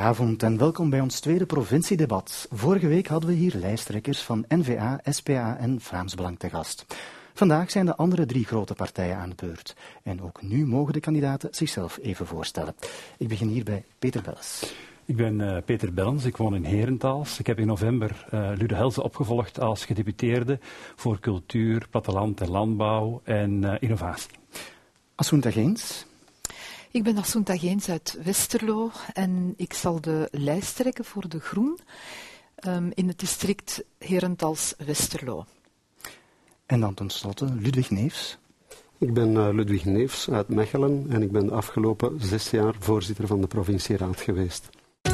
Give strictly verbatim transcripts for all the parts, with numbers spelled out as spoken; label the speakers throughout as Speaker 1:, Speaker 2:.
Speaker 1: Goedenavond en welkom bij ons tweede provinciedebat. Vorige week hadden we hier lijsttrekkers van N V A, S P A en Vlaams Belang te gast. Vandaag zijn de andere drie grote partijen aan de beurt. En ook nu mogen de kandidaten zichzelf even voorstellen. Ik begin hier bij Peter Belles.
Speaker 2: Ik ben uh, Peter Bellens, ik woon in Herentals. Ik heb in november uh, Ludo Helze opgevolgd als gedeputeerde voor cultuur, platteland en landbouw en uh, innovatie.
Speaker 1: Assunta Geens.
Speaker 3: Ik ben Assunta Geens uit Westerlo en ik zal de lijst trekken voor de Groen um, in het district Herentals-Westerlo.
Speaker 1: En dan tenslotte Ludwig Neefs.
Speaker 4: Ik ben uh, Ludwig Neefs uit Mechelen en ik ben de afgelopen zes jaar voorzitter van de provincieraad geweest.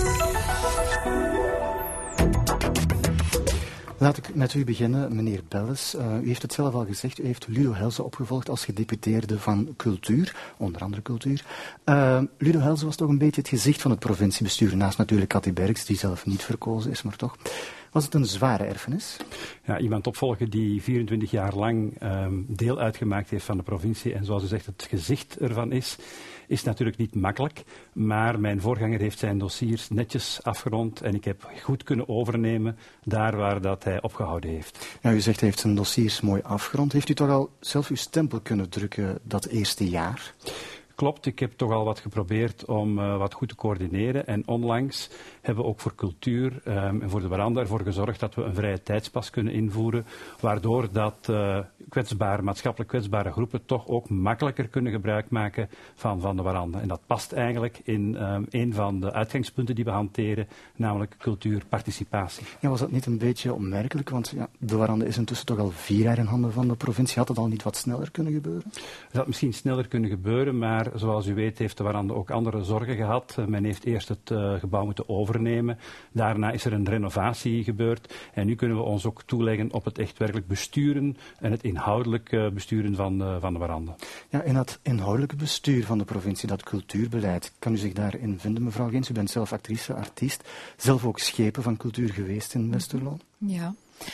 Speaker 1: Laat ik met u beginnen, meneer Belles. Uh, u heeft het zelf al gezegd, u heeft Ludo Helze opgevolgd als gedeputeerde van cultuur, onder andere cultuur. Uh, Ludo Helze was toch een beetje het gezicht van het provinciebestuur, naast natuurlijk Cathy Berks, die zelf niet verkozen is, maar toch. Was het een zware erfenis?
Speaker 2: Ja, iemand opvolgen die vierentwintig jaar lang um, deel uitgemaakt heeft van de provincie en zoals u zegt het gezicht ervan is, is natuurlijk niet makkelijk. Maar mijn voorganger heeft zijn dossiers netjes afgerond en ik heb goed kunnen overnemen daar waar dat hij opgehouden heeft.
Speaker 1: Ja, u zegt hij heeft zijn dossiers mooi afgerond. Heeft u toch al zelf uw stempel kunnen drukken dat eerste jaar?
Speaker 2: Klopt, ik heb toch al wat geprobeerd om uh, wat goed te coördineren. En onlangs hebben we ook voor cultuur um, en voor de veranda ervoor gezorgd dat we een vrije tijdspas kunnen invoeren. Waardoor dat uh, kwetsbare, maatschappelijk kwetsbare groepen toch ook makkelijker kunnen gebruik maken van, van de veranda. En dat past eigenlijk in um, een van de uitgangspunten die we hanteren, namelijk cultuurparticipatie.
Speaker 1: Ja, was dat niet een beetje onmerkelijk? Want ja, de veranda is intussen toch al vier jaar in handen van de provincie. Had het al niet wat sneller kunnen gebeuren?
Speaker 2: Het had misschien sneller kunnen gebeuren, maar zoals u weet heeft de veranda ook andere zorgen gehad. Men heeft eerst het uh, gebouw moeten overnemen. Daarna is er een renovatie gebeurd. En nu kunnen we ons ook toeleggen op het echt werkelijk besturen en het inhoudelijk uh, besturen van, uh, van de veranda.
Speaker 1: Ja, in dat inhoudelijke bestuur van de provincie, dat cultuurbeleid, kan u zich daarin vinden, mevrouw Geens? U bent zelf actrice, artiest, zelf ook schepen van cultuur geweest in Westerlo.
Speaker 3: Ja.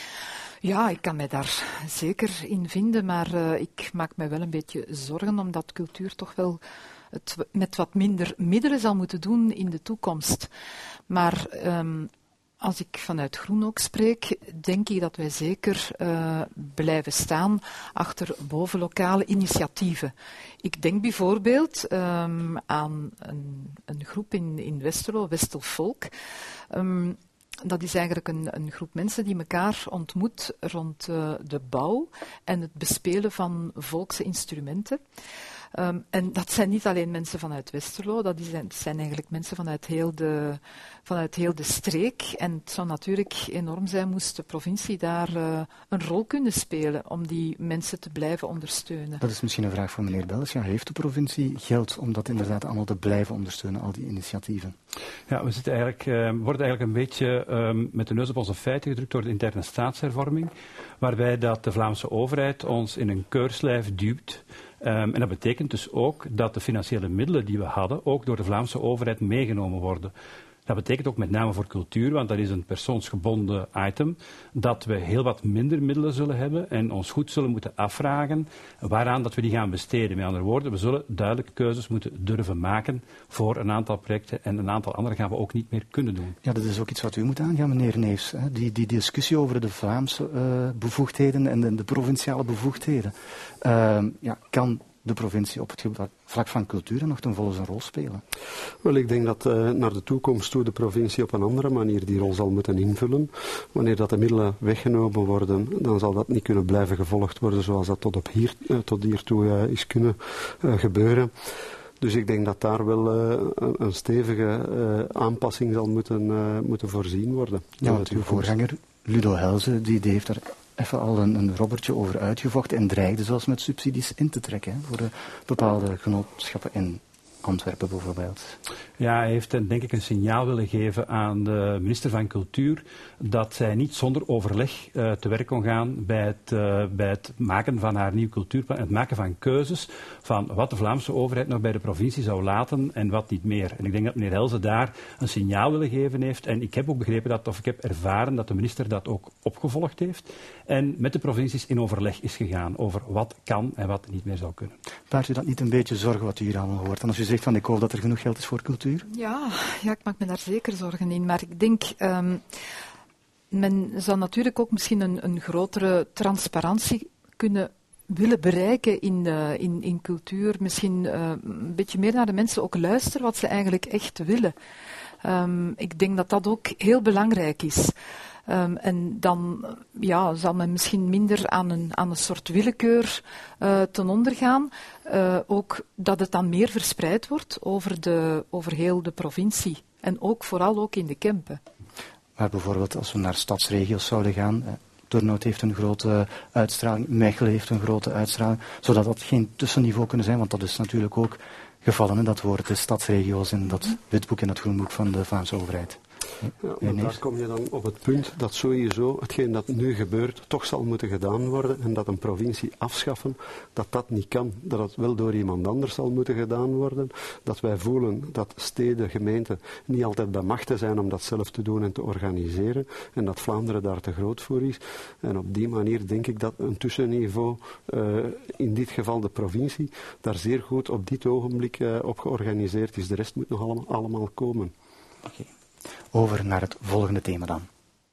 Speaker 3: Ja, ik kan mij daar zeker in vinden, maar uh, ik maak mij wel een beetje zorgen omdat cultuur toch wel het met wat minder middelen zal moeten doen in de toekomst. Maar um, als ik vanuit Groen ook spreek, denk ik dat wij zeker uh, blijven staan achter bovenlokale initiatieven. Ik denk bijvoorbeeld um, aan een, een groep in, in Westerlo, Westelvolk. Um, Dat is eigenlijk een, een groep mensen die elkaar ontmoet rond uh, de bouw en het bespelen van volkse instrumenten. Um, en dat zijn niet alleen mensen vanuit Westerlo, dat zijn, zijn eigenlijk mensen vanuit heel, de, vanuit heel de streek. En het zou natuurlijk enorm zijn moest de provincie daar uh, een rol kunnen spelen om die mensen te blijven ondersteunen.
Speaker 1: Dat is misschien een vraag voor meneer Belles. Ja, heeft de provincie geld om dat inderdaad allemaal te blijven ondersteunen, al die initiatieven?
Speaker 2: Ja, we zitten eigenlijk, uh, worden eigenlijk een beetje um, met de neus op onze feiten gedrukt door de interne staatshervorming, waarbij dat de Vlaamse overheid ons in een keurslijf duwt. Um, en dat betekent dus ook dat de financiële middelen die we hadden ook door de Vlaamse overheid meegenomen worden. Dat betekent ook met name voor cultuur, want dat is een persoonsgebonden item, dat we heel wat minder middelen zullen hebben en ons goed zullen moeten afvragen waaraan dat we die gaan besteden. Met andere woorden, we zullen duidelijke keuzes moeten durven maken voor een aantal projecten en een aantal andere gaan we ook niet meer kunnen doen.
Speaker 1: Ja, dat is ook iets wat u moet aangaan, meneer Neefs. Hè? Die, die discussie over de Vlaamse uh, bevoegdheden en de, de provinciale bevoegdheden. Uh, ja, kan de provincie op het vlak van cultuur nog ten volle zijn rol spelen?
Speaker 4: Wel, ik denk dat uh, naar de toekomst toe de provincie op een andere manier die rol zal moeten invullen. Wanneer dat de middelen weggenomen worden, dan zal dat niet kunnen blijven gevolgd worden zoals dat tot, op hier, uh, tot hiertoe uh, is kunnen uh, gebeuren. Dus ik denk dat daar wel uh, een, een stevige uh, aanpassing zal moeten, uh, moeten voorzien worden.
Speaker 1: Ja, want uw voorganger Ludo Helze, die, die heeft er even al een, een robbertje over uitgevochten en dreigde zelfs met subsidies in te trekken hè, voor uh, bepaalde genootschappen in Antwerpen bijvoorbeeld.
Speaker 2: Ja, hij heeft denk ik een signaal willen geven aan de minister van Cultuur dat zij niet zonder overleg uh, te werk kon gaan bij het, uh, bij het maken van haar nieuw cultuurplan, het maken van keuzes van wat de Vlaamse overheid nog bij de provincie zou laten en wat niet meer. En ik denk dat meneer Helze daar een signaal willen geven heeft en ik heb ook begrepen dat, of ik heb ervaren dat de minister dat ook opgevolgd heeft en met de provincies in overleg is gegaan over wat kan en wat niet meer zou kunnen.
Speaker 1: Baart u dat niet een beetje zorgen wat u hier allemaal hoort? En als u zegt van ik hoop dat er genoeg geld is voor cultuur?
Speaker 3: Ja, ja ik maak me daar zeker zorgen in. Maar ik denk, um, men zou natuurlijk ook misschien een, een grotere transparantie kunnen willen bereiken in, uh, in, in cultuur. Misschien uh, een beetje meer naar de mensen ook luisteren wat ze eigenlijk echt willen. Um, ik denk dat dat ook heel belangrijk is. Um, en dan ja, zal men misschien minder aan een, aan een soort willekeur uh, ten onder gaan. Uh, ook dat het dan meer verspreid wordt over, de, over heel de provincie. En ook vooral ook in de Kempen.
Speaker 1: Maar bijvoorbeeld als we naar stadsregio's zouden gaan... Eh, Turnhout heeft een grote uitstraling, Mechelen heeft een grote uitstraling, zodat dat geen tussenniveau kunnen zijn, want dat is natuurlijk ook gevallen, hè, dat woord de stadsregio's in dat witboek en dat groenboek van de Vlaamse overheid.
Speaker 4: Ja, maar daar kom je dan op het punt dat sowieso hetgeen dat nu gebeurt toch zal moeten gedaan worden en dat een provincie afschaffen, dat dat niet kan. Dat het wel door iemand anders zal moeten gedaan worden. Dat wij voelen dat steden, gemeenten niet altijd bij machten zijn om dat zelf te doen en te organiseren en dat Vlaanderen daar te groot voor is. En op die manier denk ik dat een tussenniveau, uh, in dit geval de provincie, daar zeer goed op dit ogenblik uh, op georganiseerd is. De rest moet nog allemaal, allemaal komen.
Speaker 1: Okay. Over naar het volgende thema dan.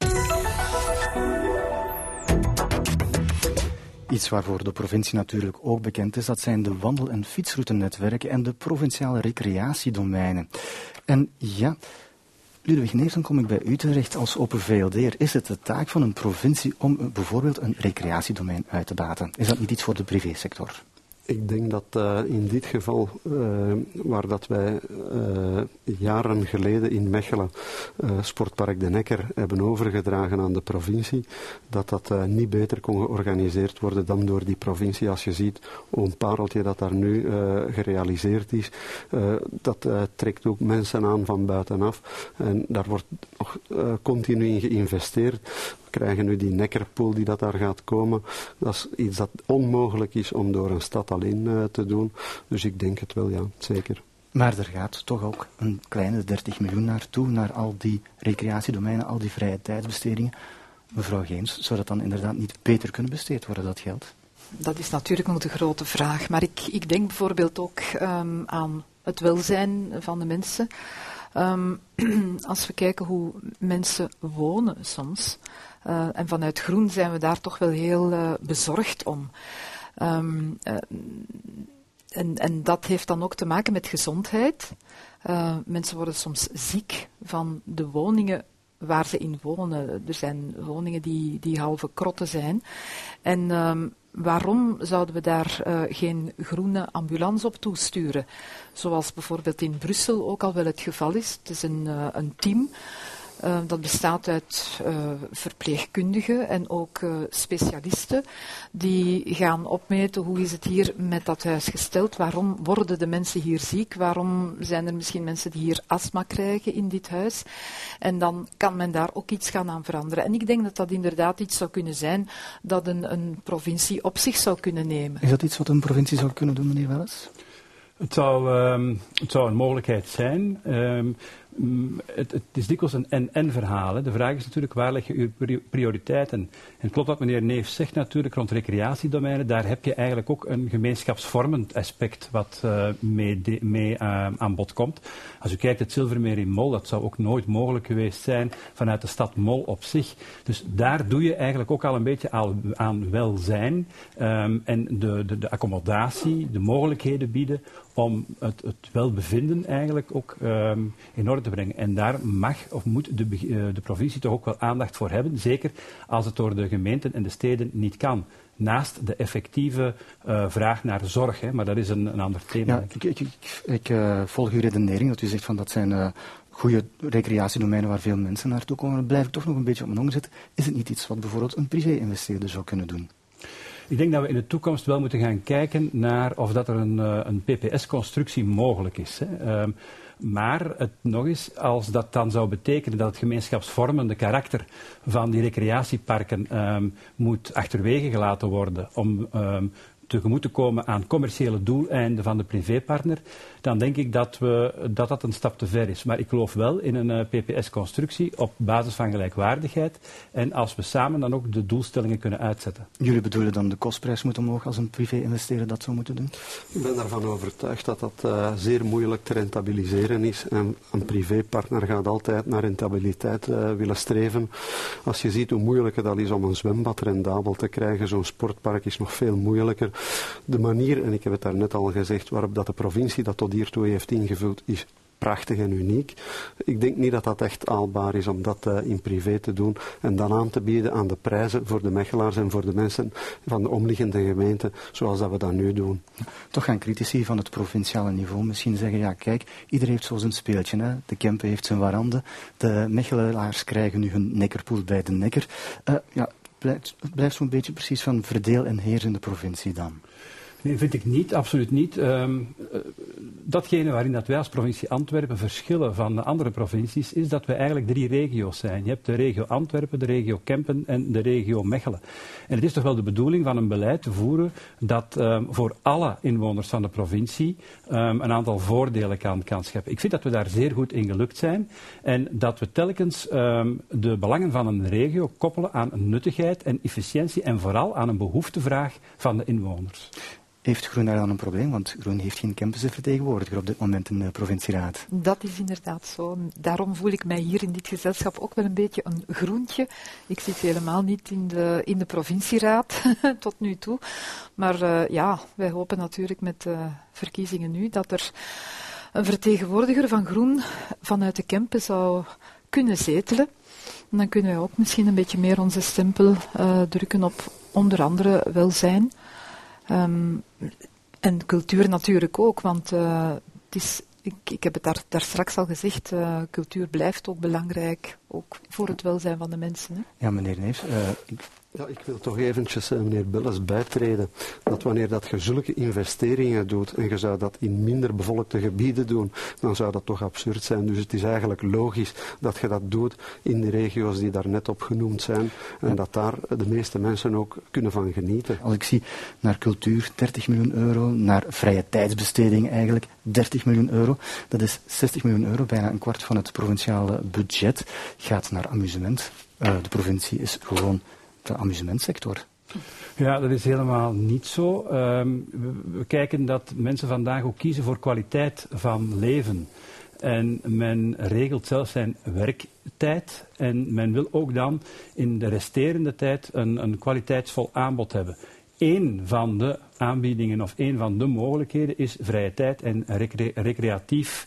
Speaker 1: Iets waarvoor de provincie natuurlijk ook bekend is, dat zijn de wandel- en fietsroutenetwerken en de provinciale recreatiedomeinen. En ja, Ludwig Neefs, dan kom ik bij u terecht als Open V L D'er. Is het de taak van een provincie om bijvoorbeeld een recreatiedomein uit te baten? Is dat niet iets voor de privésector?
Speaker 4: Ik denk dat uh, in dit geval, uh, waar dat wij uh, jaren geleden in Mechelen uh, Sportpark de Necker hebben overgedragen aan de provincie, dat dat uh, niet beter kon georganiseerd worden dan door die provincie. Als je ziet, een pareltje dat daar nu uh, gerealiseerd is, uh, dat uh, trekt ook mensen aan van buitenaf. En daar wordt nog uh, continu in geïnvesteerd. We krijgen nu die Neckerpool die dat daar gaat komen. Dat is iets dat onmogelijk is om door een stad alleen uh, te doen. Dus ik denk het wel, ja, zeker.
Speaker 1: Maar er gaat toch ook een kleine dertig miljoen naartoe, naar al die recreatiedomeinen, al die vrije tijdsbestedingen. Mevrouw Geens, zou dat dan inderdaad niet beter kunnen besteed worden, dat geld?
Speaker 3: Dat is natuurlijk nog de grote vraag. Maar ik, ik denk bijvoorbeeld ook um, aan het welzijn van de mensen. Um, als we kijken hoe mensen wonen soms, uh, en vanuit Groen zijn we daar toch wel heel uh, bezorgd om. Um, uh, en, en dat heeft dan ook te maken met gezondheid. Uh, mensen worden soms ziek van de woningen waar ze in wonen. Er zijn woningen die, die halve krotten zijn. En um, waarom zouden we daar uh, geen groene ambulance op toesturen? Zoals bijvoorbeeld in Brussel ook al wel het geval is. Het is een, uh, een team. Uh, dat bestaat uit uh, verpleegkundigen en ook uh, specialisten die gaan opmeten hoe is het hier met dat huis gesteld, waarom worden de mensen hier ziek, waarom zijn er misschien mensen die hier astma krijgen in dit huis. En dan kan men daar ook iets gaan aan veranderen. En ik denk dat dat inderdaad iets zou kunnen zijn dat een, een provincie op zich zou kunnen nemen.
Speaker 1: Is dat iets wat een provincie zou kunnen doen, meneer Welles?
Speaker 2: Het zou, um, het zou een mogelijkheid zijn. Um, Het, het is dikwijls een en-en verhaal. Hè. De vraag is natuurlijk, waar leg je uw prioriteiten? En het klopt wat meneer Neefs zegt natuurlijk, rond recreatiedomeinen, daar heb je eigenlijk ook een gemeenschapsvormend aspect wat uh, mee, de, mee uh, aan bod komt. Als u kijkt, het Zilvermeer in Mol, dat zou ook nooit mogelijk geweest zijn vanuit de stad Mol op zich. Dus daar doe je eigenlijk ook al een beetje aan, aan welzijn um, en de, de, de accommodatie, de mogelijkheden bieden om het, het welbevinden eigenlijk ook um, in orde te brengen. En daar mag of moet de, uh, de provincie toch ook wel aandacht voor hebben, zeker als het door de gemeenten en de steden niet kan. Naast de effectieve uh, vraag naar zorg, hè, maar dat is een, een ander thema.
Speaker 1: Ja, ik ik, ik, ik uh, volg uw redenering, dat u zegt van dat zijn uh, goede recreatiedomeinen waar veel mensen naartoe komen. Dan blijf ik toch nog een beetje op mijn ogen zitten. Is het niet iets wat bijvoorbeeld een privé-investeerder zou kunnen doen?
Speaker 2: Ik denk dat we in de toekomst wel moeten gaan kijken naar of dat er een, een P P S-constructie mogelijk is. Hè. Um, maar het nog eens, als dat dan zou betekenen dat het gemeenschapsvormende karakter van die recreatieparken um, moet achterwege gelaten worden om um, tegemoet te komen aan commerciële doeleinden van de privépartner, dan denk ik dat, we, dat dat een stap te ver is. Maar ik geloof wel in een uh, P P S-constructie op basis van gelijkwaardigheid en als we samen dan ook de doelstellingen kunnen uitzetten.
Speaker 1: Jullie bedoelen dan de kostprijs moet omhoog als een privé-investeerder dat zou moeten doen?
Speaker 4: Ik ben ervan overtuigd dat dat uh, zeer moeilijk te rentabiliseren is. En een privépartner gaat altijd naar rentabiliteit uh, willen streven. Als je ziet hoe moeilijk dat is om een zwembad rendabel te krijgen, zo'n sportpark is nog veel moeilijker. De manier, en ik heb het daarnet al gezegd, waarop dat de provincie dat tot hiertoe heeft ingevuld, is prachtig en uniek. Ik denk niet dat dat echt haalbaar is om dat uh, in privé te doen en dan aan te bieden aan de prijzen voor de Mechelaars en voor de mensen van de omliggende gemeenten, zoals dat we dat nu doen.
Speaker 1: Toch gaan critici van het provinciale niveau misschien zeggen, ja kijk, iedereen heeft zo zijn speeltje. Hè? De Kempen heeft zijn warande, de Mechelaars krijgen nu hun nekkerpoel bij de Nekker. Uh, ja, het blijft zo'n beetje precies van verdeel en heers in de provincie dan.
Speaker 2: Nee, vind ik niet, absoluut niet. Um, uh, datgene waarin dat wij als provincie Antwerpen verschillen van de andere provincies, is dat wij eigenlijk drie regio's zijn. Je hebt de regio Antwerpen, de regio Kempen en de regio Mechelen. En het is toch wel de bedoeling van een beleid te voeren dat um, voor alle inwoners van de provincie um, een aantal voordelen kan, kan scheppen. Ik vind dat we daar zeer goed in gelukt zijn en dat we telkens um, de belangen van een regio koppelen aan nuttigheid en efficiëntie en vooral aan een behoeftevraag van de inwoners.
Speaker 1: Heeft Groen daar dan een probleem? Want Groen heeft geen Kempense vertegenwoordiger op dit moment in de provincieraad.
Speaker 3: Dat is inderdaad zo. Daarom voel ik mij hier in dit gezelschap ook wel een beetje een groentje. Ik zit helemaal niet in de, in de provincieraad tot nu toe. Maar uh, ja, wij hopen natuurlijk met de verkiezingen nu dat er een vertegenwoordiger van Groen vanuit de Kempen zou kunnen zetelen. En dan kunnen wij ook misschien een beetje meer onze stempel uh, drukken op onder andere welzijn. Um, en cultuur natuurlijk ook, want uh, het is, ik, ik heb het daar, daar straks al gezegd, uh, cultuur blijft ook belangrijk, ook voor het welzijn van de mensen. Hè.
Speaker 1: Ja, meneer Neefs, uh, ik...
Speaker 4: Ja, ik wil toch eventjes, uh, meneer Belles, bijtreden dat wanneer dat je zulke investeringen doet en je zou dat in minder bevolkte gebieden doen, dan zou dat toch absurd zijn. Dus het is eigenlijk logisch dat je dat doet in de regio's die daar net op genoemd zijn en ja. dat daar de meeste mensen ook kunnen van genieten.
Speaker 1: Als ik zie naar cultuur dertig miljoen euro, naar vrije tijdsbesteding eigenlijk dertig miljoen euro, dat is zestig miljoen euro, bijna een kwart van het provinciale budget, gaat naar amusement. Uh, de provincie is gewoon de amusementsector.
Speaker 2: Ja, dat is helemaal niet zo. Um, we, we kijken dat mensen vandaag ook kiezen voor kwaliteit van leven. En men regelt zelfs zijn werktijd. En men wil ook dan in de resterende tijd een, een kwaliteitsvol aanbod hebben. Eén van de aanbiedingen of één van de mogelijkheden is vrije tijd en recre- recreatief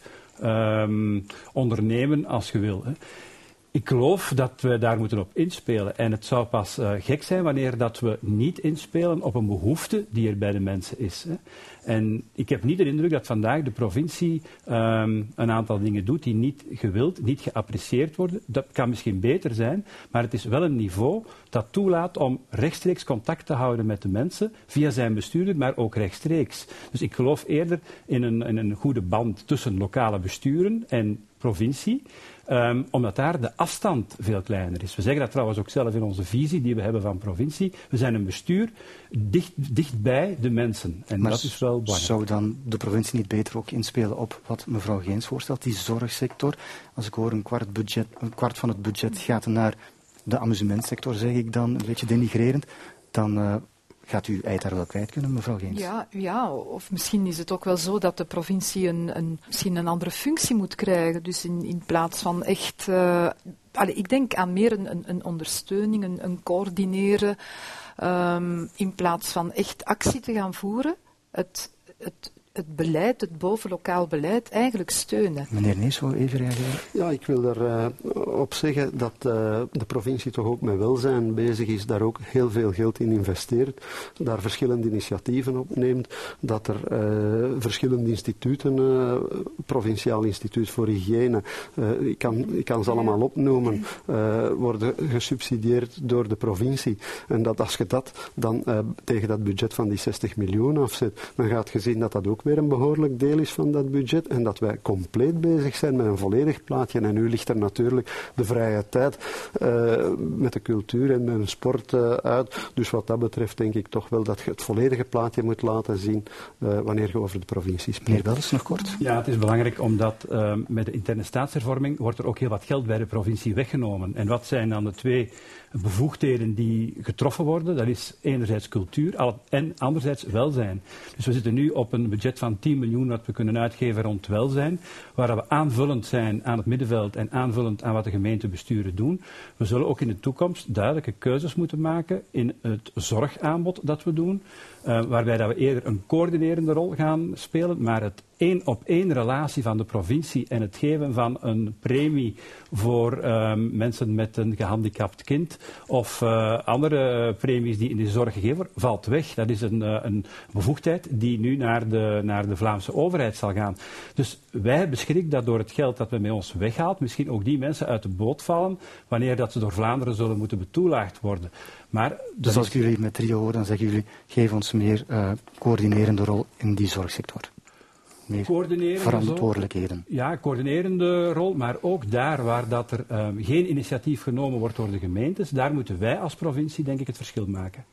Speaker 2: um, ondernemen als je wil. Hè. Ik geloof dat we daar moeten op inspelen. En het zou pas uh, gek zijn wanneer dat we niet inspelen op een behoefte die er bij de mensen is. Hè. En ik heb niet de indruk dat vandaag de provincie um, een aantal dingen doet die niet gewild, niet geapprecieerd worden. Dat kan misschien beter zijn, maar het is wel een niveau dat toelaat om rechtstreeks contact te houden met de mensen via zijn bestuurder, maar ook rechtstreeks. Dus ik geloof eerder in een, in een goede band tussen lokale besturen en provincie. Um, omdat daar de afstand veel kleiner is. We zeggen dat trouwens ook zelf in onze visie die we hebben van provincie. We zijn een bestuur dicht, dichtbij de mensen. En
Speaker 1: maar
Speaker 2: dat is wel belangrijk.
Speaker 1: Zou dan de provincie niet beter ook inspelen op wat mevrouw Geens voorstelt, die zorgsector? Als ik hoor een kwart, budget, een kwart van het budget gaat naar de amusementsector, zeg ik dan een beetje denigrerend, dan... Uh, Gaat u uit daar wel kwijt kunnen, mevrouw Geens?
Speaker 3: Ja, ja, of misschien is het ook wel zo dat de provincie een, een, misschien een andere functie moet krijgen. Dus in, in plaats van echt... Uh, allez, ik denk aan meer een, een, een ondersteuning, een, een coördineren. Um, in plaats van echt actie te gaan voeren. Het, het, het beleid, het bovenlokaal beleid, eigenlijk steunen.
Speaker 1: Meneer Nees, wou even reageren?
Speaker 4: Ja, ik wil er uh, op zeggen dat uh, de provincie toch ook met welzijn bezig is, daar ook heel veel geld in investeert, daar verschillende initiatieven opneemt, dat er uh, verschillende instituten, uh, Provinciaal Instituut voor Hygiëne, uh, ik, kan, ik kan ze allemaal opnoemen, uh, worden gesubsidieerd door de provincie. En dat als je dat dan uh, tegen dat budget van die zestig miljoen afzet, dan gaat je zien dat dat ook weer een behoorlijk deel is van dat budget en dat wij compleet bezig zijn met een volledig plaatje. En nu ligt er natuurlijk de vrije tijd uh, met de cultuur en met de sport uh, uit. Dus wat dat betreft denk ik toch wel dat je het volledige plaatje moet laten zien uh, wanneer je over de provincie spreekt.
Speaker 1: Meneer Belles, nog kort.
Speaker 2: Ja, het is belangrijk omdat uh, met de interne staatshervorming wordt er ook heel wat geld bij de provincie weggenomen. En wat zijn dan de twee bevoegdheden die getroffen worden? Dat is enerzijds cultuur en anderzijds welzijn. Dus we zitten nu op een budget van tien miljoen dat we kunnen uitgeven rond welzijn, waar we aanvullend zijn aan het middenveld en aanvullend aan wat de gemeentebesturen doen. We zullen ook in de toekomst duidelijke keuzes moeten maken in het zorgaanbod dat we doen, uh, waarbij dat we eerder een coördinerende rol gaan spelen, maar het één op één relatie van de provincie en het geven van een premie voor uh, mensen met een gehandicapt kind of uh, andere premies die in de zorg gegeven worden, valt weg. Dat is een, uh, een bevoegdheid die nu naar de, naar de Vlaamse overheid zal gaan. Dus wij hebben schrik dat door het geld dat we met ons weghaalt, misschien ook die mensen uit de boot vallen wanneer dat ze door Vlaanderen zullen moeten betoelaagd worden. Maar
Speaker 1: dus als ik jullie met trio hoor, dan zeggen jullie, geef ons meer uh, coördinerende rol in die zorgsector. Meer verantwoordelijkheden.
Speaker 2: Zo, ja, coördinerende rol, maar ook daar waar dat er um, geen initiatief genomen wordt door de gemeentes, daar moeten wij als provincie denk ik het verschil maken.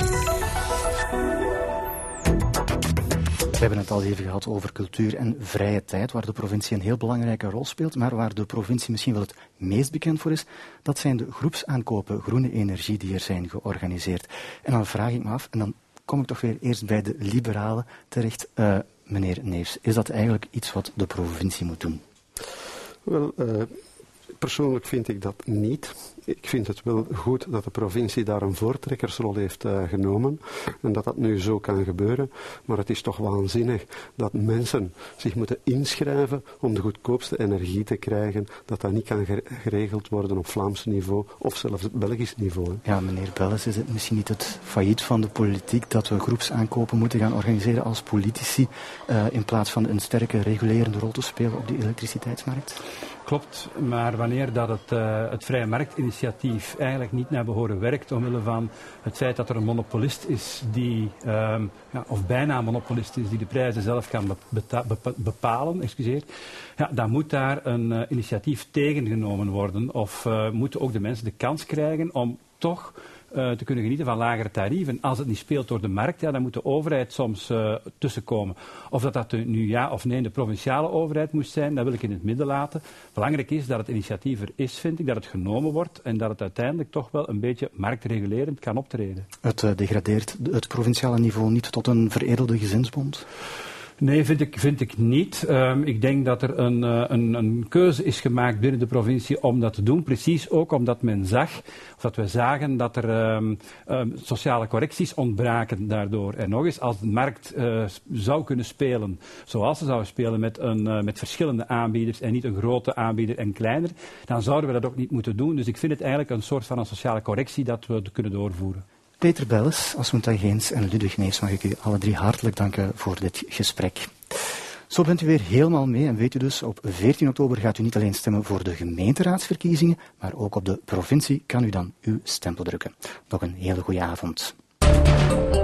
Speaker 1: We hebben het al even gehad over cultuur en vrije tijd, waar de provincie een heel belangrijke rol speelt, maar waar de provincie misschien wel het meest bekend voor is, dat zijn de groepsaankopen groene energie die er zijn georganiseerd. En dan vraag ik me af, en dan kom ik toch weer eerst bij de liberalen terecht, uh, meneer Neefs, is dat eigenlijk iets wat de provincie moet doen?
Speaker 4: Wel, uh, persoonlijk vind ik dat niet. Ik vind het wel goed dat de provincie daar een voortrekkersrol heeft uh, genomen en dat dat nu zo kan gebeuren. Maar het is toch waanzinnig dat mensen zich moeten inschrijven om de goedkoopste energie te krijgen, dat dat niet kan geregeld worden op Vlaams niveau of zelfs het Belgisch niveau. Hè.
Speaker 1: Ja, meneer Belles, is het misschien niet het failliet van de politiek dat we groepsaankopen moeten gaan organiseren als politici uh, in plaats van een sterke regulerende rol te spelen op de elektriciteitsmarkt?
Speaker 2: Klopt, maar wanneer dat het, uh, het vrije marktinitiatief eigenlijk niet naar behoren werkt omwille van het feit dat er een monopolist is die, um, ja, of bijna een monopolist is die de prijzen zelf kan beta- bepa- bepalen, excuseer, ja, dan moet daar een uh, initiatief tegengenomen worden of uh, moeten ook de mensen de kans krijgen om toch Uh, te kunnen genieten van lagere tarieven. Als het niet speelt door de markt, ja, dan moet de overheid soms uh, tussenkomen. Of dat dat nu ja of nee de provinciale overheid moest zijn, dat wil ik in het midden laten. Belangrijk is dat het initiatief er is, vind ik, dat het genomen wordt en dat het uiteindelijk toch wel een beetje marktregulerend kan optreden.
Speaker 1: Het uh, degradeert het provinciale niveau niet tot een veredelde gezinsbond?
Speaker 2: Nee, vind ik, vind ik niet. Um, ik denk dat er een, uh, een, een keuze is gemaakt binnen de provincie om dat te doen. Precies ook omdat men zag, of dat we zagen, dat er um, um, sociale correcties ontbraken daardoor. En nog eens, als de markt uh, zou kunnen spelen zoals ze zou spelen met, een, uh, met verschillende aanbieders en niet een grote aanbieder en kleiner, dan zouden we dat ook niet moeten doen. Dus ik vind het eigenlijk een soort van een sociale correctie dat we kunnen doorvoeren.
Speaker 1: Peter Belles, Asmunta Geens en Ludwig Neefs, mag ik u alle drie hartelijk danken voor dit gesprek. Zo bent u weer helemaal mee en weet u dus, op veertien oktober gaat u niet alleen stemmen voor de gemeenteraadsverkiezingen, maar ook op de provincie kan u dan uw stempel drukken. Nog een hele goede avond.